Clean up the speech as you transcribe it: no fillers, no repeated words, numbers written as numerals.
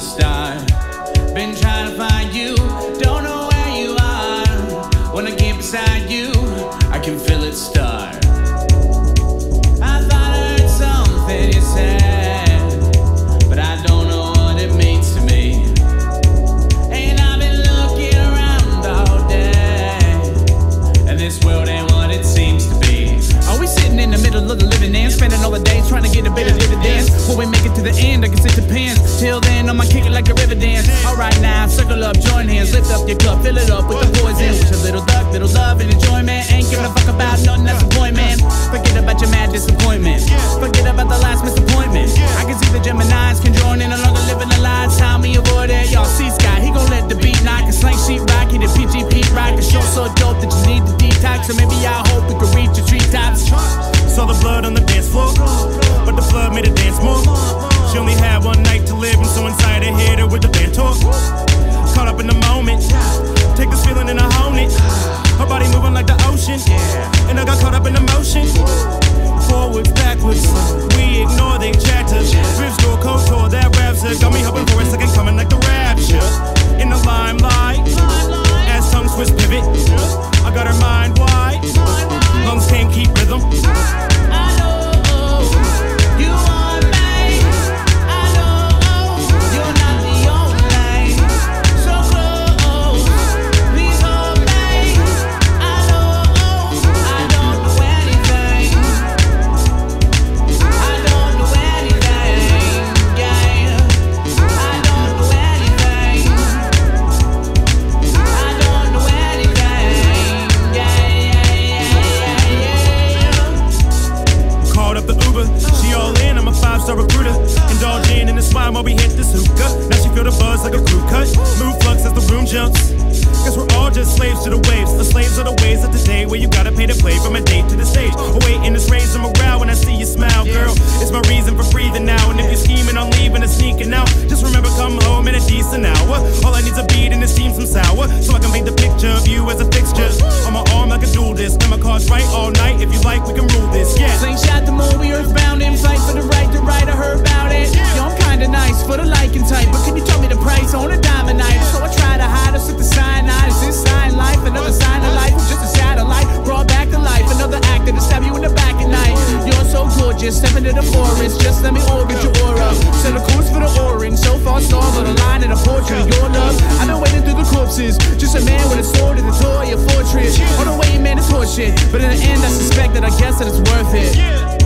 start. Been trying to find you, don't know where you are. When I get beside you, I can feel it start. I thought I heard something you said, but I don't know what it means to me. And I've been looking around all day, and this world ain't what it seems to be. Are we sitting in the middle of the living end, spending all the days trying to get a bit of dividends? When we make it to the end, I guess it depends. Till then, I'ma kick it like a river dance. Alright now, circle up, join hands, lift up your cup, fill it up with the poison. With a little duck, little love and enjoyment. Ain't giving a fuck about nothing that's appointment. Forget about your mad disappointment. Forget about the last disappointment. I can see the Geminis can join in, no longer living the lies. How me avoid it? Y'all c.scott, he gon' let the beat knock. A slang sheet rock, he the PGP rock. A show so dope that you need to detox. So maybe I hope we can reach your treetops. Saw the blood on the dance floor, but the flood made her dance more. She only had one night to live, and so inside her hit her with the band talk. Caught up in the moment, take this feeling and I own it. Her body moving like the ocean, and I got caught up in the motion. Forwards, backwards, we ignore they chatter. Ribs door, cold tour, that rapture got me hoping for a second coming like the rapture. In the limelight, as tongue twist pivot, I got her mind wide. Lungs can't keep rhythm. I know you want me. I know you're not the only. So close, please hold me. I know I don't do anything. I don't do anything. Yeah, I don't do anything. I don't do anything. Called up the Uber, she all in, I'm a 5-star recruiter. Indulging in the smile while we hit this hookah. Now she feel the buzz like a crew cut. Move flux as the room jumps. Guess we're all just slaves to the waves. The slaves are the ways of today, where you gotta pay to play from a date to the stage. Awaiting this raise of morale when I see you smile, girl. It's my reason for breathing now. And if you're scheming on leaving and sneaking out, just remember come home in a decent hour. All I need's a beat and it seems some sour, so I can paint the picture of you as a fixture on my arm like a dual disc. And my cards right all night. If you like, we can rule this. Yeah. Slingshot the movie, earthbound and fight for the right to write. I heard about it. Yo, I'm kinda nice for the liking type, but can you tell me the price on a diamond night? So I try to hide us with the cyanide. Is this sign life? Another sign of life? Or just a satellite brought back to life? Another actor to stab you in the back at night. You're so gorgeous, step into the forest. Just let me orbit your aura. Set a course for the orange. So far stars on the line in a portrait of your love. I've been waiting through the corpses. Just a man with a sword in the door of your fortress. On the way, man, it's horseshit. But in the end, I suspect that I guess that it's worth it.